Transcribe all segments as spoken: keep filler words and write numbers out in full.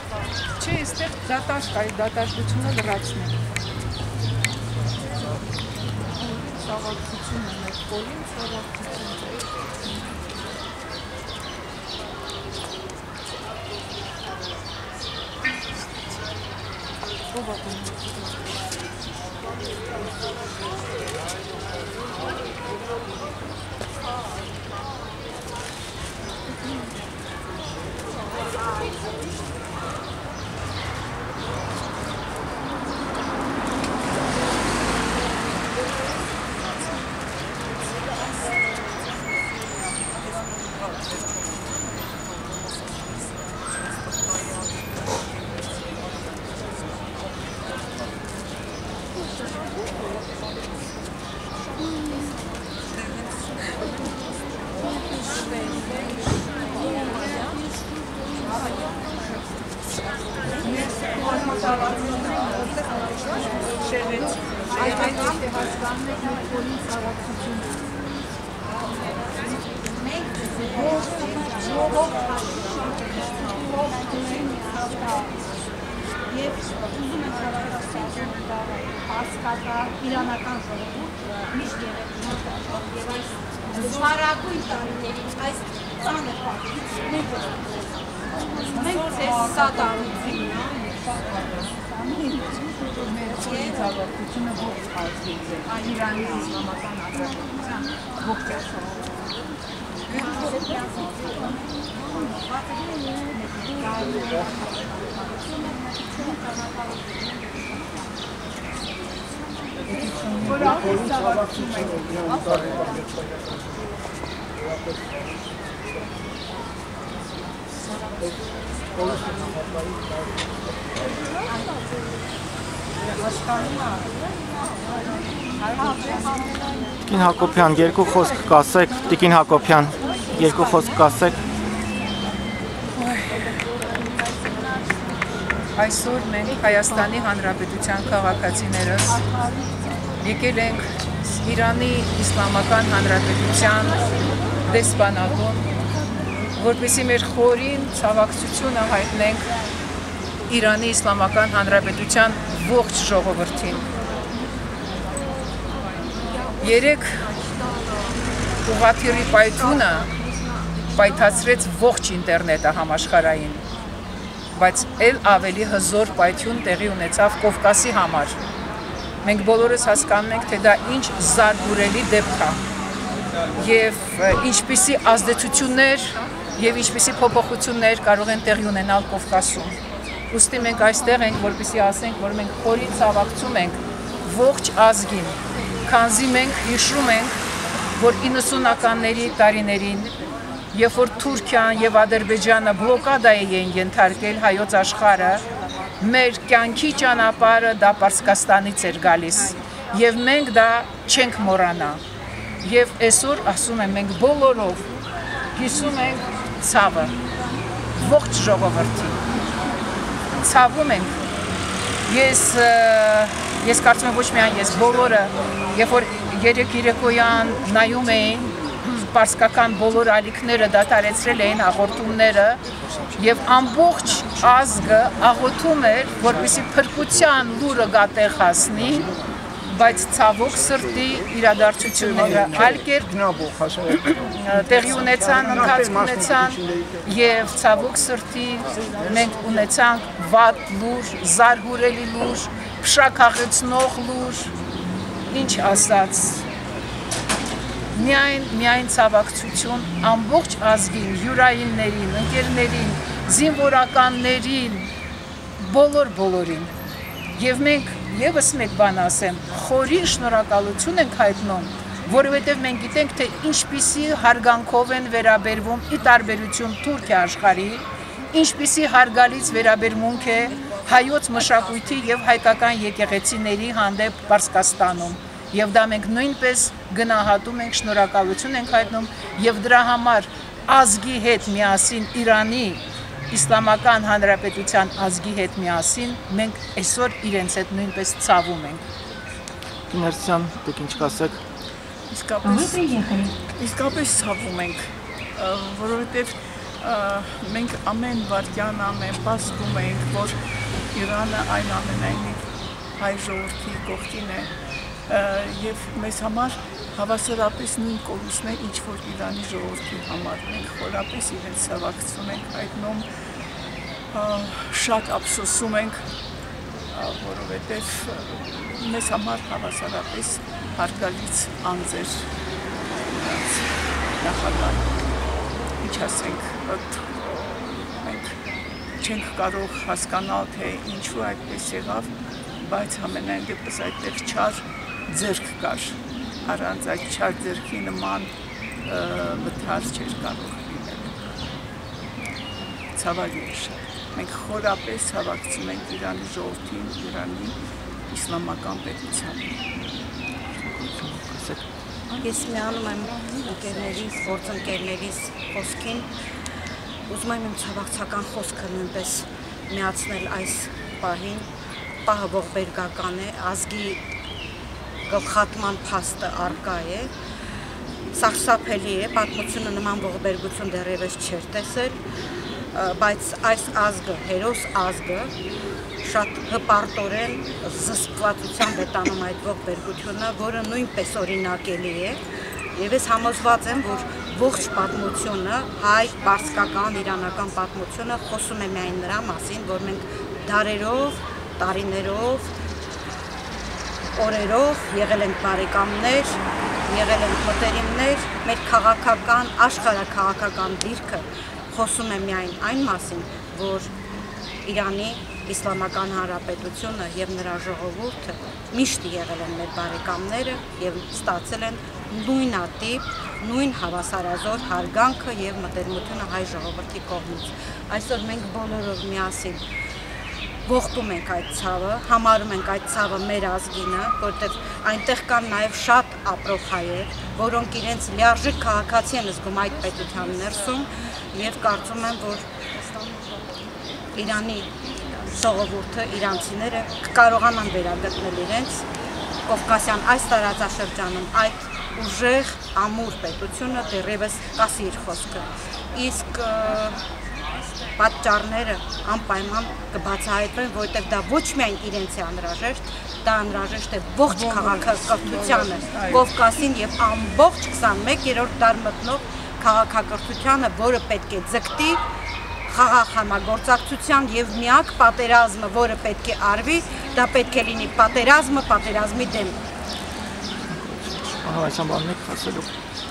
Չէ, այստեղ դատաշ կա, դատաշտությունը լրացնեն։ Սաղակցություն է մեր կոլին, սաղակցություն է։ Ով ատում է։ Իրանական ժողովուրդ միշտ եղել եւ հարագույն տարիներին այս ծանր պատից մենք ձեզ սատանություն մեր ցավակցությունը ողջ ազգին է Իրանի իսլամական հանրապետության ողջ Որ ապրում ցավակցում ենք Տիկին Հակոբյան, երկու խոսք կասեք, Տիկին Հակոբյան, երկու խոսք կասեք։ Այսօր մենք Հայաստանի Հանրապետության քաղաքացիներս եկել ենք Իրանի Իսլամական Հանրապետության դեսպանատուն, որպեսզի մեր խորին ցավակցությունը հայտնենք Իրանի Իսլամական Հանրապետության ողջ ժողովրդին։ Երեք ուղղաթիռի պայթյունը պայթացրեց ողջ ինտերնետը համաշխարհային, բայց էլ ավելի հզոր պայթյուն տեղի ունեցավ Կովկասի համար։ Մենք բոլորս հասկանում ենք, թե դա ինչ զարհուրելի դեպք է եւ ինչպիսի ազդեցություններ եւ ինչպիսի փոփոխություններ կարող են տեղի ունենալ Կովկասում։ Ուստի մենք այստեղ ենք, որպեսզի ասենք, որ մենք խորին ցավակցում ենք ողջ ազգին, քանզի մենք հիշում ենք, որ իննսունականների տարիներին, երբ որ Թուրքիան եւ Ադրբեջանը բլոկադայի էին ենթարկել հայոց աշխարհը, մեր կյանքի ճանապարհը դա Պարսկաստանից էր գալիս եւ մենք դա չենք մոռանա։ Եվ այսօր ասում եմ, մենք բոլորով հիշում ենք ցավը ողջ ժողովրդին։ Ցավում ենք։ Ես ես կարծում եմ ոչ միայն ես, բոլորը, երբ որ երեք երեկոյան նայում էին պարսկական բոլոր ալիքները դադարեցրել էին հաղորդումները եւ ամբողջ ազգը աղոթում էր, որպեսզի փրկության լուրը գատեղ հասնի, բայց ցավոք սրտի իրադարձությունները այլ կերպ տեղի ունեցան, ընթացք ունեցան եւ ցավոք սրտի մենք ունեցանք վատ լուր, զարհուրելի լուր, փշաքաղեցնող լուր, ինչ ասած, միայն միայն ցավակցություն ամբողջ ազգին, յուրայիններին, ընկերներին, զինվորականներին, բոլոր բոլորին։ Եվ մենք եւս մեկ բան ասեմ, խորին շնորհակալություն ենք հայտնում, որովհետեւ մենք գիտենք, թե ինչպիսի հարգանքով են վերաբերվում ի տարբերություն Թուրքիա աշխարհի, ինչպիսի հարգալից վերաբերմունք է հայոց մշակույթի եւ հայկական եկեղեցիների հանդեպ Պարսկաստանում։ Եվ դա մենք նույնպես գնահատում ենք, շնորհակալություն ենք հայտնում եւ դրա համար ազգի հետ միասին Իրանի Իսլամական Հանրապետության ազգի հետ միասին մենք այսօր իրենց հետ նույնպես ցավում ենք։ Կիներցյան, դուք ինչ կասեք։ Իսկապես իսկապես ցավում ենք, որովհետև մենք ամեն վարքյան ամեն պահ զգում ենք, որ Իրանը այն ամենայնիվ հայ ժողովրդի կողքին է եւ մեզ համար հավասարապես նույն կորուստն է, ինչ որ Իրանի ժողովրդի համար։ Մենք խորապես իրենց ցավակցում ենք հայտնում, շատ ափսոսում ենք, որովհետեւ մեզ համար հավասարապես հարգալից անձ էր նախագահ։ Ինչ ասենք, մենք չենք կարող հասկանալ, թե ինչու այդպես եղավ, բայց ամենայն դեպս այդտեղ չար ձեռք կար, առանց այդ չար ձեռքի նման մթար չէր կարող լինել։ Ցավալի է շատ։ Մենք խորապես հավակցում ենք Իրանի ժողովրդին, Իրանի իսլամական պետությանը։ Ես միանում եմ ընկերներիս, գործընկերներիս խոսքին, ուզում եմ իմ ցավակցական խոսքը նույնպես միացնել այս պահին, պահը ողբերգական է, ազգի գլխատման փաստը առկա է, սարսափելի է, պատմությունը նման ողբերգություն դեռևս չէր տեսել, բայց այս ազգը, հերոս ազգը, շատ հպարտորեն զսպվածությամբ է տանում այդ ողբերգությունը, որը նույնպես օրինակելի է, եւ ես համոզված եմ, որ ողջ պատմությունը, հայ, պարսկական, իրանական պատմությունը խոսում է միայն նրա մասին, որ մենք դարերով, տարիներով, օրերով եղել ենք բարեկամներ, եղել ենք մտերիմներ, մեր քաղաքական, աշխարհաքաղաքական դիրքը խոսում է միայն այն մասին, որ Իրանի Իսլամական Հանրապետությունը եւ նրա ժողովուրդը միշտ եղել են մեր բարեկամները եւ ստացել են նույնատիպ, նույն հավասարազոր հարգանքը եւ մտերմությունը հայ ժողովրդի կողմից։ Այսօր մենք բոլորով միասին ողբում ենք այդ ցավը, համարում ենք այդ ցավը մեր ազգինը, որտեղ այնտեղ կան նաեւ շատ ապրող հայեր, որոնք իրենց լիարժեք քաղաքացի են զգում այդ պետության ներսում եւ կարծում եմ, որ Իրանի ժողովուրդը, իրանցիները կկարողանան վերագտնել իրենց Կովկասյան այս տարածաշրջանում այդ ուժեղ, ամուր պետությունը դեռևս կասի իր խոսքը։ Իսկ պատճառները անպայման կբացահայտվեն, որովհետև դա ոչ միայն իրենց է անհրաժեշտ, դա անհրաժեշտ է ողջ քաղաքակրթությանը, Կովկասին եւ ամբողջ քսանմեկերորդ դար մտնող քաղաքակրթությանը, որը պետք է ձգտի խաղաղ համագործակցության եւ միակ պատերազմը, որը պետք է արվի, դա պետք է լինի պատերազմը, պատերազմի դեմ։ Ահա այս ամբողջն եք ասելու։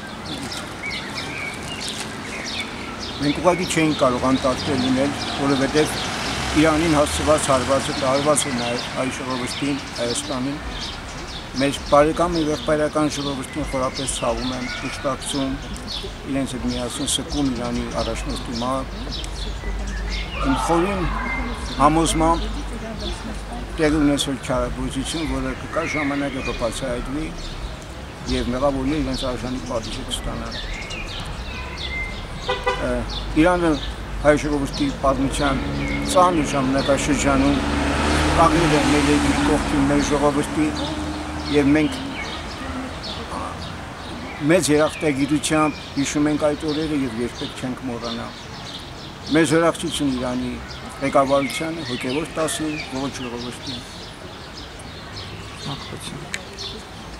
Մենք ուղղակի չէինք կարող անտարբեր լինել, որովհետև Իրանին հասցված հարվածը տարված է նաև հայ ժողովրդին, Հայաստանին։ Մեր բարեկամ եւ եղբայրական ժողովրդին խորապես ցավում են, ուշտակցում, իրենց հետ միասին սկում Իրանի առաջնորդի մահ։ Իմ խորին համոզմամբ տեղի ունեցել չարագործություն, որը կկա ժամանակը կբացահայտվի եւ մեղավորները իրենց արժանի պատիժը կստանան։ Իրանը հայ ժողովրդի պատմության ծանր ժամանակաշրջանում կանգնել է մեր երկրի կողքին մեր ժողովրդի եւ մենք մեծ երախտագիտությամբ հիշում ենք այդ օրերը եւ երբեք չենք մոռանա։ Մեր զորակցություն Իրանի ղեկավարությանը, հոգեվոր տասին ողջ ժողովրդին։ Մաքրություն։